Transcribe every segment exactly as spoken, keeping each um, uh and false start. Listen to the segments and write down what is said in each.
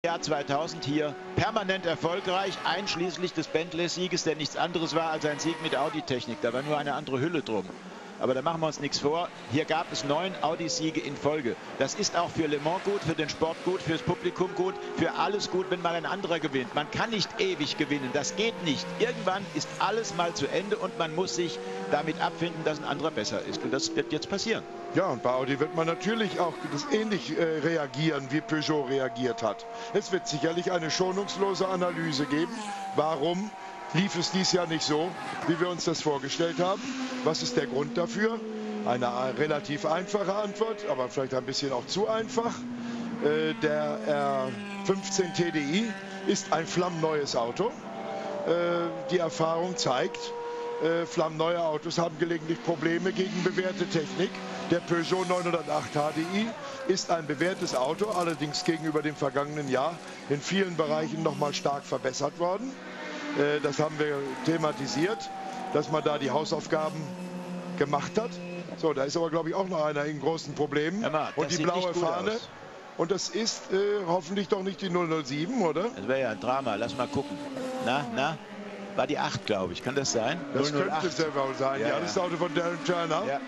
Jahr zweitausend hier permanent erfolgreich, einschließlich des Bentley-Sieges, der nichts anderes war als ein Sieg mit Audi-Technik. Da war nur eine andere Hülle drum. Aber da machen wir uns nichts vor. Hier gab es neun Audi-Siege in Folge. Das ist auch für Le Mans gut, für den Sport gut, fürs Publikum gut, für alles gut, wenn mal ein anderer gewinnt. Man kann nicht ewig gewinnen, das geht nicht. Irgendwann ist alles mal zu Ende und man muss sich damit abfinden, dass ein anderer besser ist. Und das wird jetzt passieren. Ja, und bei Audi wird man natürlich auch das ähnlich äh, reagieren, wie Peugeot reagiert hat. Es wird sicherlich eine schonungslose Analyse geben. Warum lief es dies Jahr nicht so, wie wir uns das vorgestellt haben? Was ist der Grund dafür? Eine relativ einfache Antwort, aber vielleicht ein bisschen auch zu einfach. Äh, der R fünfzehn T D I ist ein flammneues Auto. Äh, die Erfahrung zeigt, äh, flammneue Autos haben gelegentlich Probleme gegen bewährte Technik. Der Peugeot neunhundertacht H D I ist ein bewährtes Auto, allerdings gegenüber dem vergangenen Jahr in vielen Bereichen noch mal stark verbessert worden. Äh, das haben wir thematisiert, dass man da die Hausaufgaben gemacht hat. So, da ist aber, glaube ich, auch noch einer in großen Problemen. Ja, und die blaue Fahne. Aus. Und das ist äh, hoffentlich doch nicht die null null sieben, oder? Das wäre ja ein Drama. Lass mal gucken. Na, na? War die acht, glaube ich. Kann das sein? Das könnte es ja wohl sein. Ja, ja, das ist das Auto von Darren Turner. Ja.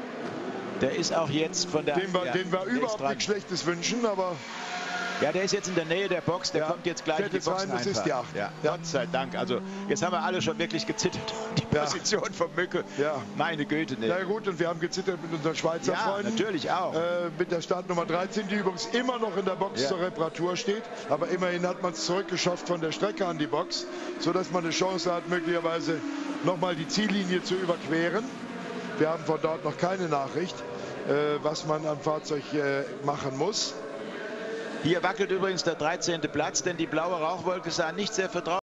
Der ist auch jetzt von der... Den wir, ja, den wir überhaupt nichts Schlechtes wünschen, aber... Ja, der ist jetzt in der Nähe der Box, der ja, kommt jetzt gleich in die Box. Das ist die acht. Ja, ja. Gott sei Dank. Also jetzt haben wir alle schon wirklich gezittert. Die Position ja. von Mücke. Ja. Meine Güte. Nee. Na gut, und wir haben gezittert mit unseren Schweizer ja, Freunden. Natürlich auch. Äh, mit der Startnummer dreizehn, die übrigens immer noch in der Box ja. zur Reparatur steht. Aber immerhin hat man es zurückgeschafft von der Strecke an die Box, sodass man eine Chance hat, möglicherweise nochmal die Ziellinie zu überqueren. Wir haben von dort noch keine Nachricht, äh, was man am Fahrzeug äh, machen muss. Hier wackelt übrigens der dreizehnte Platz, denn die blaue Rauchwolke sah nicht sehr vertraut